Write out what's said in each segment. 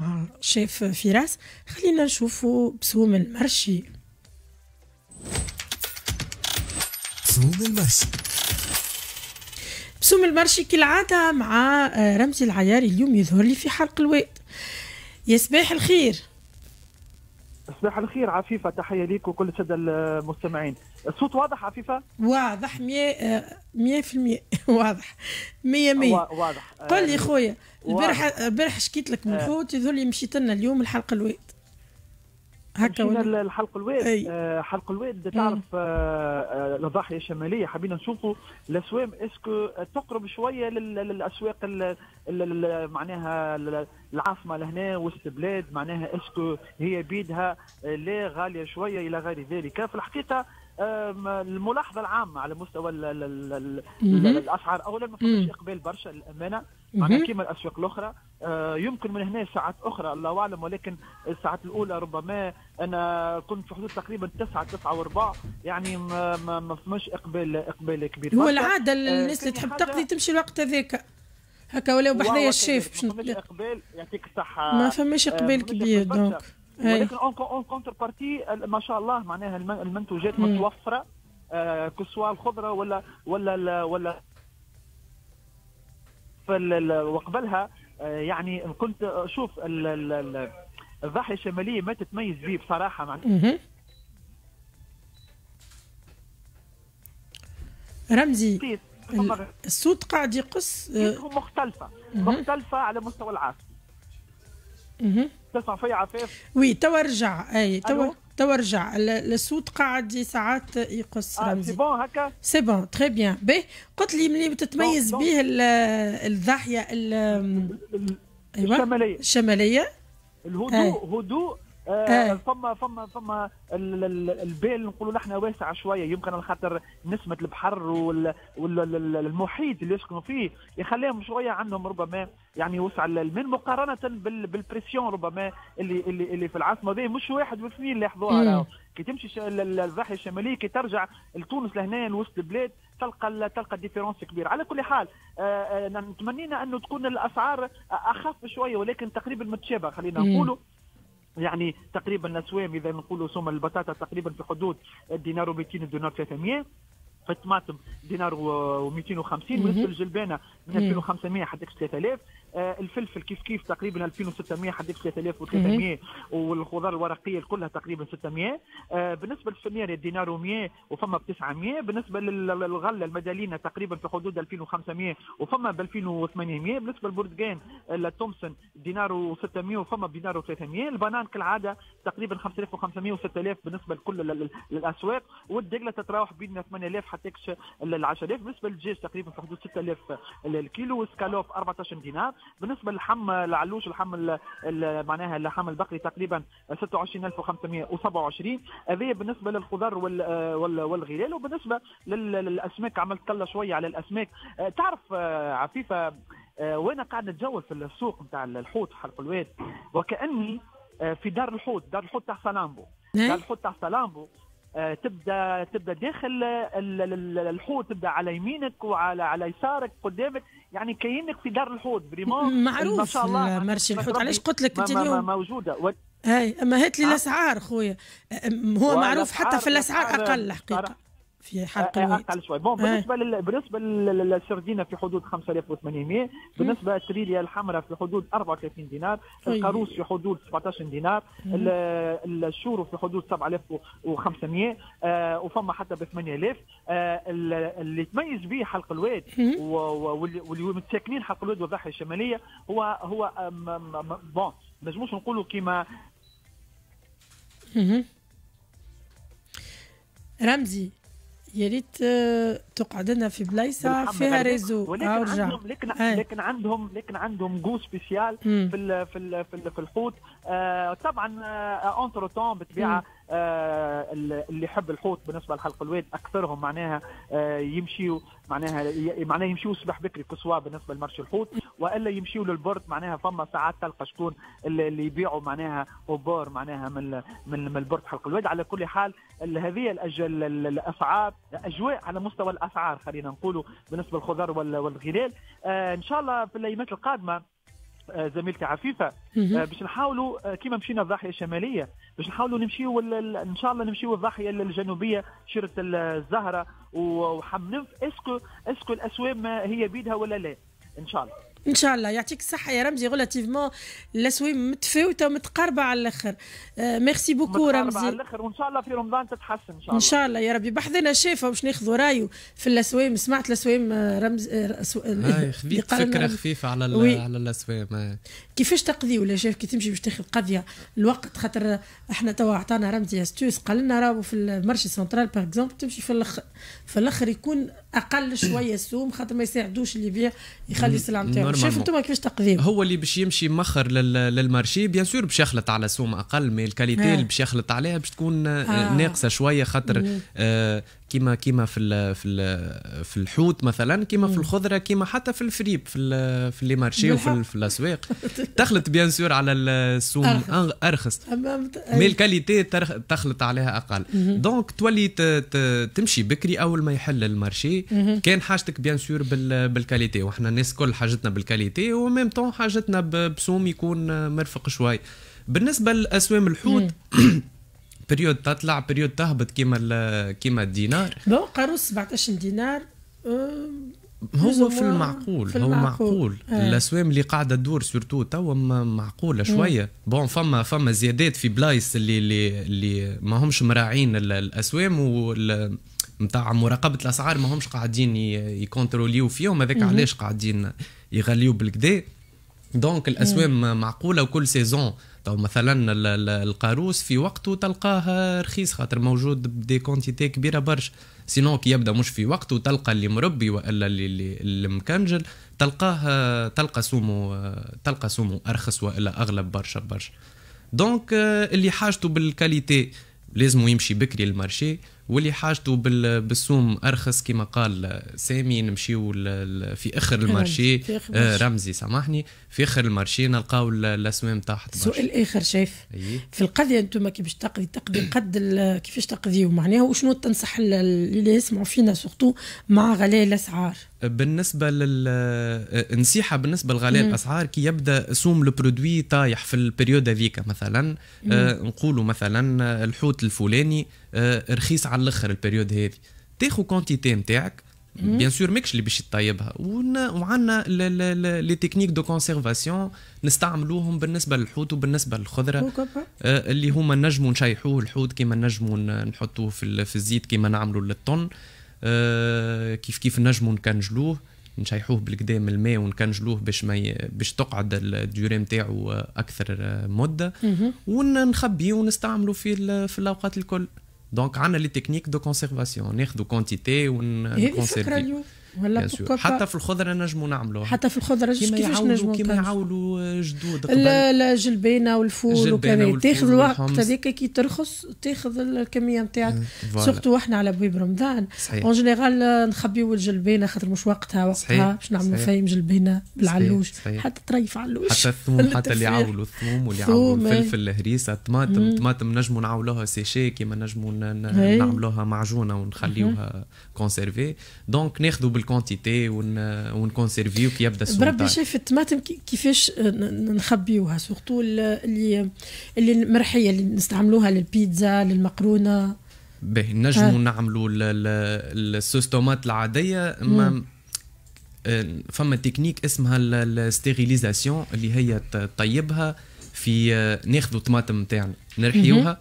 شيف فراس. خلينا نشوفوا بسوم المرشي. بسوم المرشي. بسوم المرشي كالعادة مع رمزي العياري. اليوم يظهر لي في حلق الواد. يا صباح الخير. صباح الخير عفيفة، تحية ليك وكل السادة المستمعين. الصوت واضح عفيفة؟ واضح 100% واضح 100. واضح. قل لي خويا، البارح شكيت لك من الحوت، يظهر لي مشيت لنا اليوم الحلق الواد هكا ولا الحلق الواد. حلق الواد تعرف الضاحيه الشماليه حبينا نشوفوا الاسواق اسكو تقرب شويه للاسواق معناها العاصمه لهنا وسط البلاد، معناها اسكو هي بيدها لا غاليه شويه الى غير ذلك. في الحقيقه الملاحظه العامه على مستوى الاسعار، اولا ما فماش اقبال برشا للامانه، معناها كيما الاسواق الاخرى. يمكن من هنا ساعات اخرى الله اعلم، ولكن الساعات الاولى ربما انا كنت في حدود تقريبا 9 وربع، يعني ما فماش اقبال كبير. هو العاده الناس اللي تحب تقضي تمشي الوقت هذاك هكا، ولاو بحذايا الشيف باش ما فماش اقبال، يعطيك الصحه. ما فماش اقبال كبير دونك. ولكن اون كونتر بارتي ما شاء الله معناها المنتوجات متوفره، كسوا الخضره ولا وقبلها. يعني كنت اشوف الضاحيه الشماليه ما تتميز به بصراحه معناها. رمزي الصوت قاعد يقص. مختلفه على مستوى العاصمه. تسمع فيا عفاف؟ وي توا رجع. توا رجع الصوت قاعد ساعات يقص. رمزي سي بون هكا، سي بون تري بيان. باهي قلت لي ملي تتميز به الضاحيه الشماليه الهدوء فما البال نقولوا نحن واسع شويه، يمكن على خاطر نسمه البحر والمحيط اللي يسكنوا فيه يخليهم شويه عندهم ربما يعني وسع من مقارنه بالبريسيون ربما اللي في العاصمه. هذه مش واحد واثنين اللي يحظوها. كي تمشي الضاحيه الشماليه كي ترجع لتونس لهنا وسط البلاد تلقى ديفيرونس كبير. على كل حال نتمنينا انه تكون الاسعار اخف شويه، ولكن تقريبا متشابهه خلينا نقولوا. يعني تقريبا الاسوام اذا نقولوا سوم البطاطا تقريبا في حدود دينار و200 دينار 300، في الطماطم دينار و250، بالنسبه للجلبانه من 2500 حتى 3000، الفلفل كيف تقريبا 2600 حتى 3300، والخضار الورقيه كلها تقريبا 600. بالنسبه للسمير دينار و100 وفما ب 900. بالنسبه للغله المدالينه تقريبا في حدود 2500 وفما ب 2800. بالنسبه للبرتقال التومسون دينار و600 وفما بدينار و300. البنان كالعاده تقريبا 5500 و6000 بالنسبه لكل الاسواق، والدجله تتراوح بين 8000 حتى 10000. بالنسبه للدجاج تقريبا في حدود 6000 الكيلو، والسكالوب 14 دينار. بالنسبه للحم العلوش الحم معناها اللحم البقري تقريبا 26527. هذه بالنسبه للخضار والغلال. وبالنسبه للاسماك عملت طله شويه على الاسماك. تعرف عفيفه وانا قاعد نتجول في السوق نتاع الحوت حلق الواد وكاني في دار الحوت تاع سلامبو. دار الحوت تاع سلامبو تبدا داخل الحوت، تبدا على يمينك وعلى يسارك قدامك، يعني كأنك في دار الحوت بريمون. معروف ما شاء الله مرشي الحوت. علاش قلت لك انت اليوم موجوده هاي. اما هات لي الاسعار خويا. هو معروف حتى في الاسعار اقل الحقيقه في حلق الواد اقل شوي. بون بالنسبه للسردينه في حدود 5800. بالنسبه للتريليا الحمراء في حدود 34 دينار. القاروس في حدود 17 دينار. الشورو في حدود 7500 وفما حتى ب 8000. اللي تميز به حلق الواد واللي متساكنين حلق الواد والضاحيه الشماليه هو بون نجموش نقولوا كيما رمزي. يا ريت تقعد لنا في بلايصه فيها ريزو. لكن عندهم جو سبيسيال في الحوت. طبعا اونترو طون بالطبيعه اللي يحب الحوت بالنسبه لحلق الواد اكثرهم معناها يمشيوا يمشيوا صباح بكري كسوا بالنسبه لمرشي الحوت، والا يمشيوا للبرد. معناها فما ساعات تلقى شكون اللي يبيعوا معناها اوبور معناها من البرد حلق الواد. على كل حال هذه الاسعار اجواء على مستوى الاسعار خلينا نقولوا بالنسبه للخضار والغلال. ان شاء الله في الايامات القادمه زميلتي عفيفه باش نحاولوا كيما مشينا الضاحيه الشماليه باش نحاولوا نمشيو ان شاء الله نمشيو الضاحيه الجنوبيه شيره الزهره وحمنف. اسكو الاسوام هي بيدها ولا لا؟ ان شاء الله. ان شاء الله يعطيك الصحه يا رمزي. ريلاتيفمون الاسوام متفاوته ومتقاربه على الاخر. ميرسي بوكو رمزي. على الاخر وان شاء الله في رمضان تتحسن ان شاء الله. ان شاء الله يا ربي. بحثنا شافه باش ناخذوا رايه في الاسوام. سمعت الاسوام رمز فكره خفيفه على الاسوام. كيفاش تقضي ولا شاف كي تمشي باش تاخذ قضيه الوقت؟ خاطر احنا توا عطانا رمزي استوس قال لنا راهو في المارشي سنترال باغ اكزومبل تمشي في الاخر يكون اقل شويه السوم خاطر ما يساعدوش اللي يبيع يخلي السلعه نتاعو. شوف انتم كيفاش تقضيو. هو اللي باش يمشي مخر للمارشي بيان سور باش يخلط على سوم اقل مي الكاليتي اللي باش يخلط عليها باش تكون ناقصه شويه خاطر كيما في الحوت مثلا كيما في الخضره كيما حتى في الفريب في لي مارشي وفي الاسواق تخلط بيان سور على السوم ارخص مي الكاليتي تخلط عليها اقل. دونك تولي تمشي بكري اول ما يحل المارشي كان حاجتك بيان سور بالكاليتي واحنا الناس كل حاجتنا بالكاليتي وميم طون حاجتنا بسوم يكون مرفق شوي. بالنسبه لاسوام الحوت بريود تطلع بريود تهبط كيما الدينار. قاروس 17 دينار هو في المعقول هو معقول. الاسوام اللي قاعده تدور سورتو توا معقوله شويه. بون فما زيادات في بلايص اللي ما همش مراعين الاسوام نتاع مراقبه الاسعار ما همش قاعدين يكونتروليو فيهم. هذاك علاش قاعدين يغليو بالكدا. دونك الاسوام معقوله وكل سيزون. طو مثلا القاروس في وقته تلقاه رخيص خاطر موجود بدي كونتيتي كبيره برشا. سينو كي يبدا مش في وقته تلقى اللي مربي والا اللي مكنجل تلقى سومو ارخص والا اغلب برشا. دونك اللي حاجته بالكاليتي لازم يمشي بكري المارشي واللي حاجته بالسوم ارخص كما قال سامي نمشيو في اخر المارشي. رمزي سامحني في اخر المارشي نلقاو الاسوام تحت. سؤال اخر شايف في القضيه انتم كي باش تقضي قد كيفاش تقضيو معناها وشنو تنصح اللي يسمعوا فينا سورتو مع غلاء الاسعار؟ بالنسبه النصيحه بالنسبه لغلاء الاسعار كي يبدا سوم البرودوي طايح في البريود هذيك مثلا نقولوا مثلا الحوت الفلاني رخيص على الاخر البريود هذه تاخذ كونتيتي نتاعك بيان سور ماكش اللي باش تطيبها وعندنا لي تكنيك دو كونسيرفاسيون نستعملوهم بالنسبه للحوت وبالنسبه للخضره اللي هما نجموا نشيحوه الحوت كيما نجموا نحطوه في الزيت كيما نعملوا للطن. كيف نجموا نكنجلوه نشيحوه بالقدام الماء ونكنجلوه باش تقعد الديوري نتاعو اكثر مده ونخبيه ونستعملوا في الاوقات الكل. دونك عندنا لي تكنيك دو كونسيرفاسيون ناخذوا كونتيتي ونكونسيرفي ولا حتى في الخضره نجموا نعملوها. حتى في الخضره كيفاش نجموا كيما يعولوا جدود الجلبينه والفول وكذا تاخذ الوقت هذيك كي ترخص تاخذ الكميه نتاعك سورتو احنا على بويب رمضان اون جينيرال نخبيو الجلبينه خاطر مش وقتها باش نعملوا فايم جلبينه بالعلوش حتى طريف علوش حتى الثوم حتى اللي يعولوا الثوم واللي يعولوا الفلفل الهريسه طماطم نجموا نعولوها سيشي كيما نجموا نعملوها معجونه ونخليوها كونسيرفي. دونك ناخذوا بالكونتيتي ونكونسيرفيو كي يبدا السوق. بربي شايف الطماطم كيفاش نخبيوها سورتو اللي المرحيه اللي نستعملوها للبيتزا للمقرونه. باهي نجموا نعملوا الصوص طوماط العاديه فما تكنيك اسمها الستيريليزاسيون اللي هي طيبها في ناخذوا الطماطم نتاعنا نرحيوها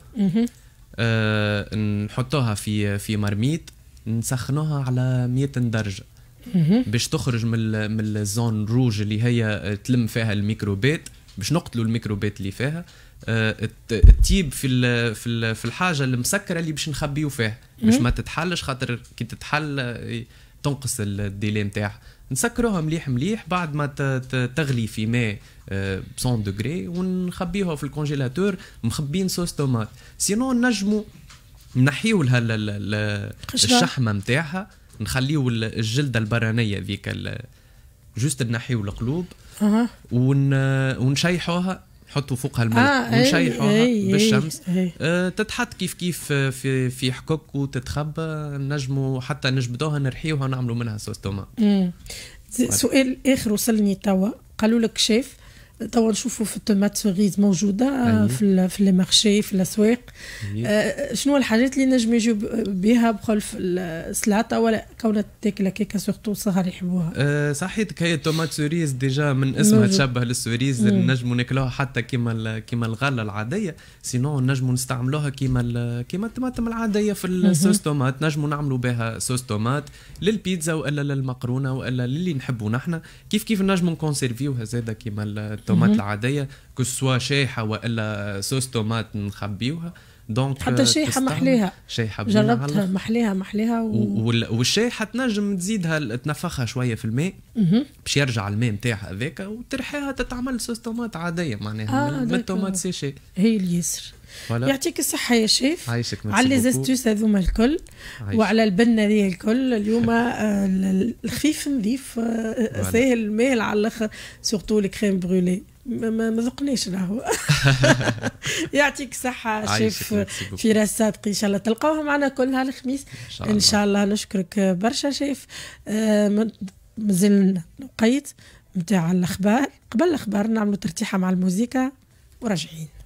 نحطوها في مرميت نسخنوها على 100 درجه باش تخرج من الزون روج اللي هي تلم فيها الميكروبات باش نقتلوا الميكروبات اللي فيها. تجيب في الحاجه المسكره اللي باش نخبيو فيها باش ما تتحلش خاطر كي تتحل تنقص الديلي نتاعها. نسكروها مليح بعد ما تغلي في ماء 100 دوغري ونخبيوها في الكونجيلاتور مخبين صوص طوماط. سينو نجموا نحيو لها الشحمه نتاعها نخليو الجلده البرانيه ذيك جوست نحيو القلوب ونشيحوها نحطوا فوقها الماء ونشيحوها بالشمس تتحط كيف في حكوك وتتخبى. نجموا حتى نجبدوها نرحيوها ونعملوا منها صوص طوماط. سؤال اخر وصلني توا قالوا لك شيف توا نشوفوا في التومات سوريز موجوده في لي مارشي في الاسواق. شنو الحاجات اللي نجم يجيو بها بقول في السلطه ولا كونها تاكل كيكه سورتو الصغار يحبوها؟ صحيت هي التومات سوريز ديجا من اسمها تشبه للسوريز، نجموا ناكلوها حتى كيما الغله العاديه، سينو نجموا نستعملوها كيما الطماطم العاديه في الصوص تومات، نجموا نعملوا بها صوص تومات للبيتزا والا للمقرونه والا للي نحبوا نحن، كيف نجموا نكونسيرفيوها زاده كيما التومات العاديه كسوا شايحه والا صوص تومات نخبيوها. دونك حتى شيحه محليها، شيحه جربتها محليها والشايحه تنجم تزيدها تنفخها شويه في الماء باش يرجع الماء نتاعها هذاك وترحيها تتعمل صوص طوماط عاديه معناها من الطومات سيشي. هي اليسر. يعطيك الصحة يا شيف على لي زاستوس هذوما الكل وعلى البنة ذي الكل. اليوم الخفيف نظيف ساهل ماهل على الاخر، سورتو الكريم برولي ما ذقنيش راهو. يعطيك صحة شيف فراس صادقي، ان شاء الله تلقاوها معنا كل نهار الخميس ان شاء الله. نشكرك برشا شيف. مازلنا نقيت نتاع الاخبار، قبل الاخبار نعملوا ترتيحة مع الموسيقى وراجعين.